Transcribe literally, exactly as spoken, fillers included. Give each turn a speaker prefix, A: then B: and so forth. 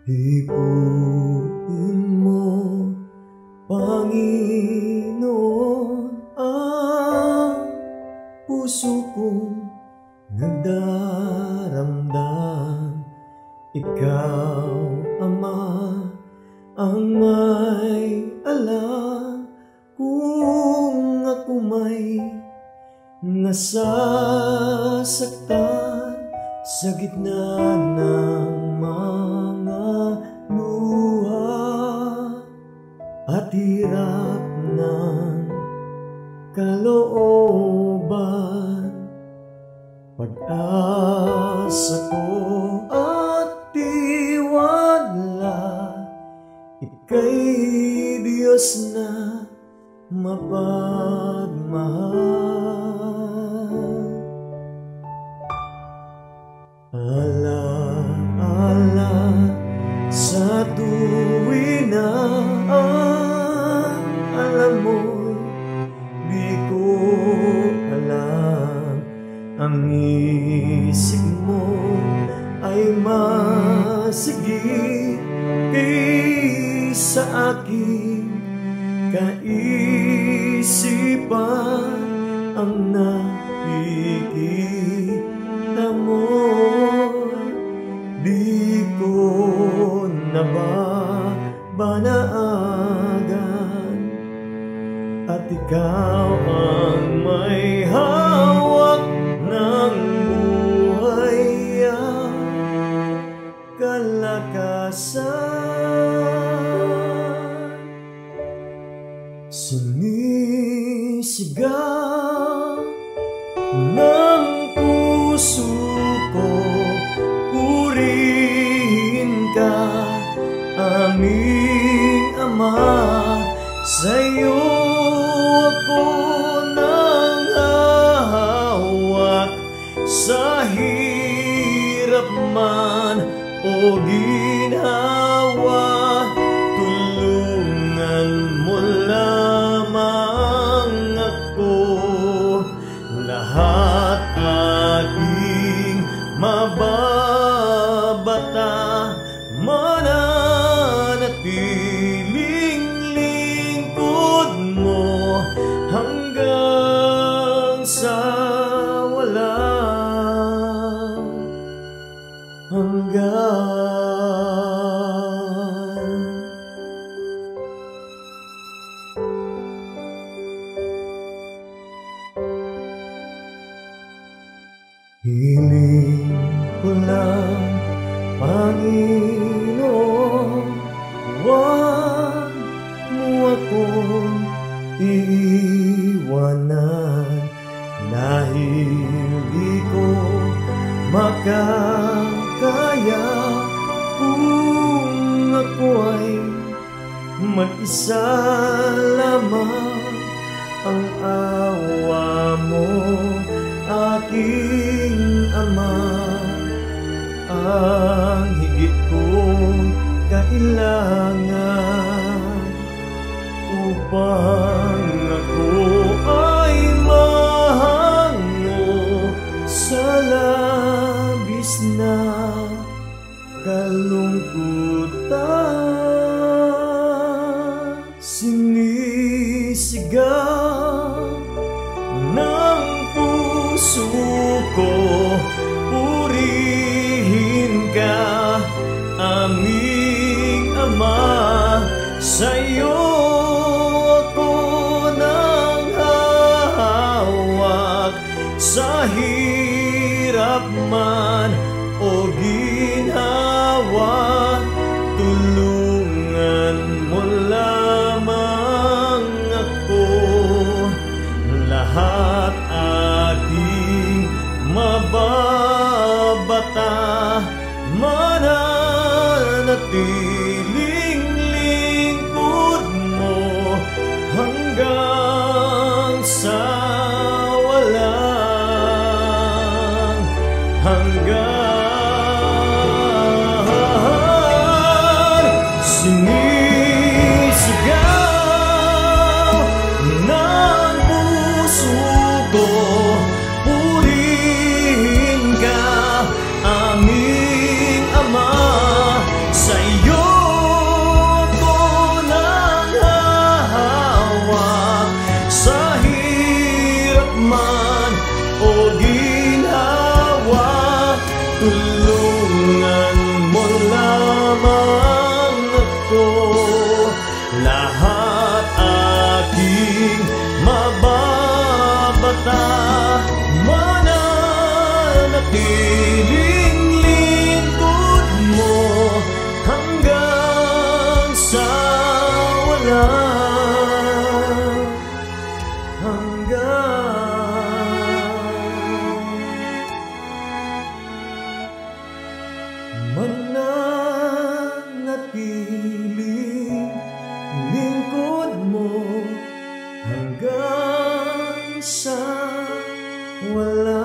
A: Hipuin mo, Panginoon, ang puso kong nagdaramdam. Ikaw, Ama, ang may alam kung ako may nasasaktan sa gitna ng mga luha at hirap ng kalooban. Pag-asa ko at tiwala, ika'y Diyos na mapagmahal. Ala-ala sa tuwi na ang alam mo, di ko alam. Ang isip mo ay masigit kaysa aking kaisipan. Ang nakikita mo, di ko na ba banaagan. At ikaw ang may hawak ng buhay at kalakasan. Sinisigaw ng puso ko, purihin ka, aming Ama. Sa'yo ako nang hahawak, sa hirap man o ginhawa. Tulungan mo lamang ako, lahat aking mababata, mananatiling lingkod mo hanggang sa walang hanggan. Hiling ko lang, Panginoon, huwag mo akong iiwanan, dahil di ko makakaya kung ako ay mag-isa lamang. Ang awa mo, aking Ama, ang higit kong kailangan upang ako ay mahango sa labis na kalungkutan. Sinisigaw ng puso ko, purihin ka, aming Ama. Sa'yo ako nang hahawak, sa hirap man o ginhawa. Tulungan mo lamang ako, lahat aking mababata, mananatiling lingkod mo hanggang sa walang hanggan. Sinisigaw ng puso ko, purihin ka, aming Ama. Sa'yo mananatiling lingkod mo hanggang sa walang hanggan. Mananatiling lingkod mo hanggang sa walang